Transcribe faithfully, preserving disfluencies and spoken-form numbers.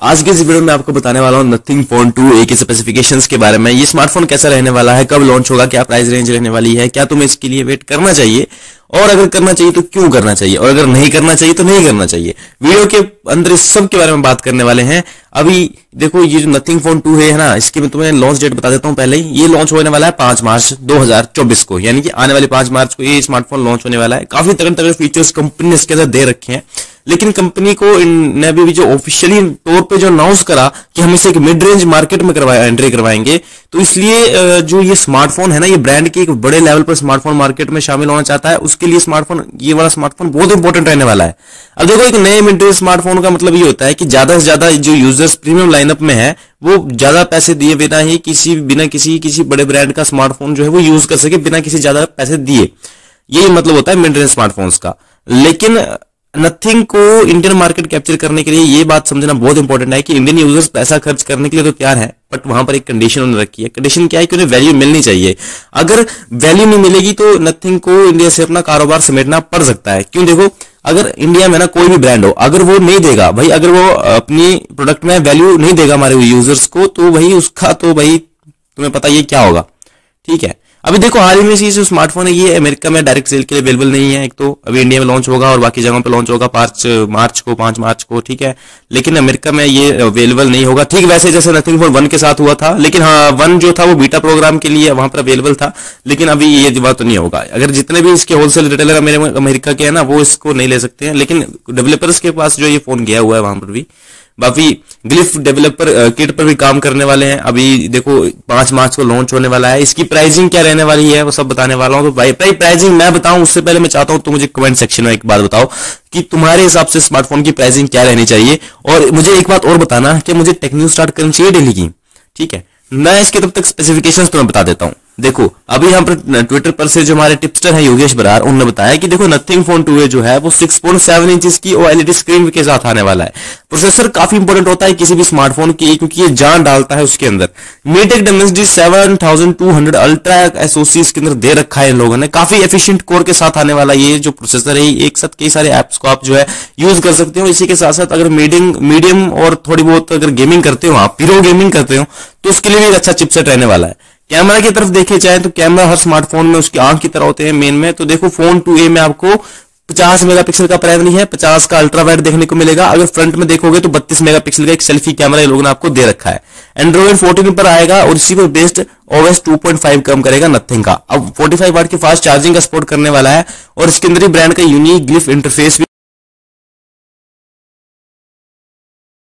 आज के इस वीडियो में आपको बताने वाला हूँ नथिंग फोन टू ए के स्पेसिफिकेशंस के बारे में। ये स्मार्टफोन कैसा रहने वाला है, कब लॉन्च होगा, क्या प्राइस रेंज रहने वाली है, क्या तुम्हें इसके लिए वेट करना चाहिए और अगर करना चाहिए तो क्यों करना चाहिए और अगर नहीं करना चाहिए तो नहीं करना चाहिए। वीडियो के अंदर इस सब के बारे में बात करने वाले हैं। अभी देखो ये जो नथिंग फोन टू है ना, इसकी मैं तुम्हें लॉन्च डेट बता देता हूँ पहले ही। ये लॉन्च होने वाला है पांच मार्च दो हज़ार चौबीस को, यानी कि आने वाली पांच मार्च को ये स्मार्टफोन लॉन्च होने वाला है। काफी तगड़े तगड़े फीचर्स कंपनी ने इसके अंदर दे रखे हैं, लेकिन कंपनी को ने भी जो ऑफिशियली तौर पे जो अनाउंस करा कि हम इसे एक मिड रेंज मार्केट में करवा एंट्री करवाएंगे, तो इसलिए जो ये स्मार्टफोन है ना, ये ब्रांड के एक बड़े लेवल पर स्मार्टफोन मार्केट में शामिल होना चाहता है। उसके लिए स्मार्टफोन, ये वाला स्मार्टफोन बहुत इंपॉर्टेंट रहने वाला है। अब देखो, एक नए मिड रेंज स्मार्टफोन का मतलब ये होता है कि ज्यादा से ज्यादा जो यूजर्स प्रीमियम लाइनअप में है वो ज्यादा पैसे दिए बिना ही किसी बिना किसी किसी बड़े ब्रांड का स्मार्टफोन जो है वो यूज कर सके बिना किसी ज्यादा पैसे दिए। यही मतलब होता है मिड रेंज स्मार्टफोन्स का। लेकिन नथिंग को इंडियन मार्केट कैप्चर करने के लिए ये बात समझना बहुत इंपॉर्टेंट है कि इंडियन यूजर्स पैसा खर्च करने के लिए तो तैयार है, बट वहां पर एक कंडीशन उन्होंने रखी है। कंडीशन क्या है कि उन्हें वैल्यू मिलनी चाहिए। अगर वैल्यू नहीं मिलेगी तो नथिंग को इंडिया से अपना कारोबार समेटना पड़ सकता है। क्यों? देखो, अगर इंडिया में ना कोई भी ब्रांड हो, अगर वो नहीं देगा भाई, अगर वो अपनी प्रोडक्ट में वैल्यू नहीं देगा हमारे यूजर्स को, तो भाई उसका तो भाई तुम्हें पता ये क्या होगा। ठीक है, अभी देखो हाल ही में ये जो स्मार्टफोन है ये अमेरिका में डायरेक्ट सेल के लिए अवेलेबल नहीं है। एक तो अभी इंडिया में लॉन्च होगा और बाकी जगहों पे लॉन्च होगा पांच मार्च को पांच मार्च को ठीक है, लेकिन अमेरिका में ये अवेलेबल नहीं होगा। ठीक वैसे जैसे नथिंग फोन वन के साथ हुआ था, लेकिन हाँ, वन जो था वो बीटा प्रोग्राम के लिए वहां पर अवेलेबल था, लेकिन अभी ये बात तो नहीं होगा। अगर जितने भी इसके होलसेल रिटेलर अमेरिका के है ना, वो इसको नहीं ले सकते हैं, लेकिन डेवलपर्स के पास जो ये फोन गया हुआ है वहां पर भी बाकी ग्लिफ डेवलपर किट पर भी काम करने वाले हैं। अभी देखो पांच मार्च को लॉन्च होने वाला है। इसकी प्राइसिंग क्या रहने वाली है वो सब बताने वाला हूं। तो भाई प्राइसिंग मैं बताऊं उससे पहले मैं चाहता हूं तो मुझे कमेंट सेक्शन में एक बात बताओ कि तुम्हारे हिसाब से स्मार्टफोन की प्राइसिंग क्या रहनी चाहिए। और मुझे एक बात और बताना कि मुझे टेक न्यूज स्टार्ट करनी चाहिए डेली की। ठीक है, मैं इसके तब तक स्पेसिफिकेशंस तुम्हें बता देता हूं। देखो, अभी यहाँ पर ट्विटर पर से जो हमारे टिप्सटर हैं योगेश बरार, उन्होंने बताया कि देखो नथिंग फोन टू ए जो है वो सिक्स पॉइंट सेवन इंचेस की ओएलईडी स्क्रीन के साथ आने वाला है। प्रोसेसर काफी इंपॉर्टेंट होता है किसी भी स्मार्टफोन की, क्योंकि ये जान डालता है उसके अंदर। MediaTek Dimensity seven thousand two hundred ultra SoC इसके अंदर दे रखा है इन लोगों ने। काफी एफिशिएंट कोर के साथ आने वाला ये जो प्रोसेसर है, एक साथ कई सारे एप्स को आप जो है यूज कर सकते हो। इसी के साथ साथ अगर मीडियम मीडियम और थोड़ी बहुत अगर गेमिंग करते हो, आप प्रो गेमिंग करते हो, तो उसके लिए भी एक अच्छा चिपसेट रहने वाला है। कैमरा की तरफ देखे जाए तो कैमरा हर स्मार्टफोन में उसकी आंख की तरह होते हैं मेन में। तो देखो फोन टू ए में आपको पचास मेगापिक्सल का प्राइमरी है, पचास का अल्ट्रा वाइड देखने को मिलेगा। अगर फ्रंट में देखोगे तो बत्तीस मेगापिक्सल का एक सेल्फी कैमरा ये लोगों ने आपको दे रखा है। एंड्रॉइड फोर्टीन पर आएगा और इसी पर based OS two point five कम करेगा नथिंग का। अब पैंतालीस वाट की फास्ट चार्जिंग का सपोर्ट करने वाला है और इसके अंदर ही ब्रांड का यूनिक ग्लिफ इंटरफेस भी